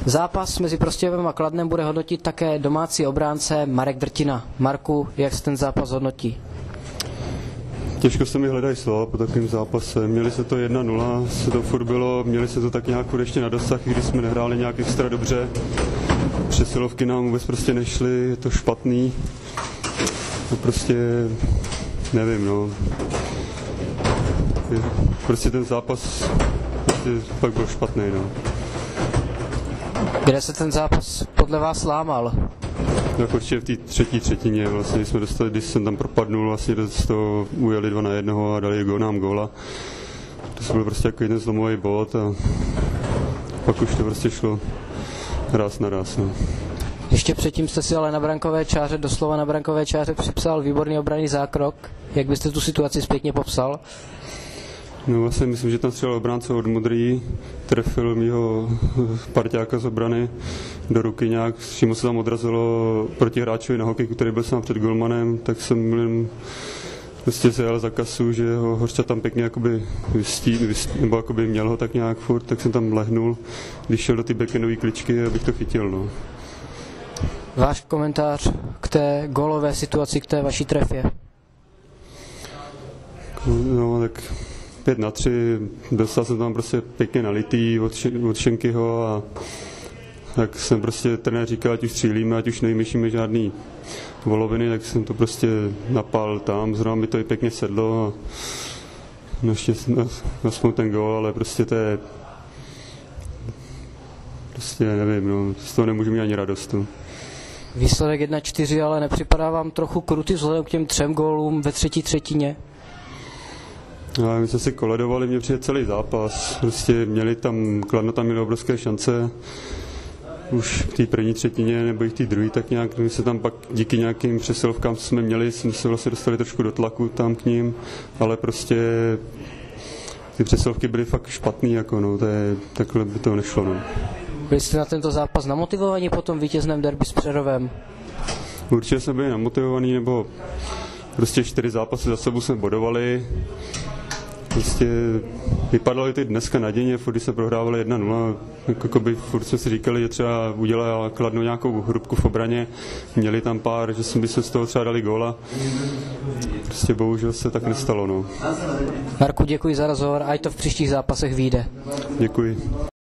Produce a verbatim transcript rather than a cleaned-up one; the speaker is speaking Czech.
Zápas mezi Prostějovem a Kladnem bude hodnotit také domácí obránce Marek Drtina. Marku, jak se ten zápas hodnotí? Těžko se mi hledají slova po takovém zápase. Měli se to jedna nula, se to furt bylo, měli se to tak nějak furt ještě na dosah, když jsme nehráli nějak extra dobře. Přesilovky nám vůbec prostě nešly, je to špatný. No prostě, nevím, no. Prostě ten zápas prostě fakt byl špatný, no. Kde se ten zápas podle vás lámal? Tak určitě v té třetí třetině, vlastně jsme dostali, když jsem tam propadnul, vlastně z toho ujeli dva na jednoho a dali go, nám góla. To byl prostě jako jeden zlomový bod a pak už to prostě šlo ráz na ráz. No. Ještě předtím jste si ale na brankové čáře, doslova na brankové čáře připsal výborný obranný zákrok. Jak byste tu situaci zpětně popsal? No vlastně myslím, že tam střelil obránce od Modrý, trefil mýho parťáka z obrany do ruky nějak, s čím se tam odrazilo proti hráčovi na hokejku, který byl sám před golmanem, tak jsem jen prostě zajel za kasu, že ho Hořča tam pěkně jakoby vystí, vystí, nebo jakoby měl ho tak nějak furt, tak jsem tam lehnul, když šel do ty backendové kličky, abych to chytil. No. Váš komentář k té gólové situaci, k té vaší trefě? No tak pět na tři, dostal jsem tam prostě pěkně nalitý od, od Šenkyho a tak jsem prostě trenér říkal, ať už střílíme, ať už nevymýšlíme žádný voloviny, tak jsem to prostě napál tam, zrovna mi to i pěkně sedlo a naštěstí aspoň ten gól, ale prostě to je prostě nevím, no, z toho nemůžu mít ani radost. No. Výsledek jedna čtyři, ale nepřipadá vám trochu krutý vzhledem k těm třem gólům ve třetí třetině? No, my jsme si koledovali, mě přijde celý zápas, prostě měli tam, Kladno tam měli obrovské šance, už v té první třetině nebo i v té druhé, tak nějak, my se tam pak díky nějakým přesilovkám, co jsme měli, jsme se vlastně dostali trošku do tlaku tam k ním, ale prostě ty přesilovky byly fakt špatný, jako no, to je, takhle by to nešlo, no. Byli jste na tento zápas namotivovaní po tom vítězném derby s Přerovem? Určitě jsme byli namotivovaní, nebo prostě čtyři zápasy za sebou jsme bodovali. Prostě vypadalo to dneska nadějně, furt když se prohrávali jedna nula, jako by furt jsme si říkali, že třeba udělali Kladno nějakou hrubku v obraně, měli tam pár, že jsme se z toho třeba dali góla. Prostě bohužel se tak nestalo. No. Marku, děkuji za rozhovor, ať to v příštích zápasech vyjde. Děkuji.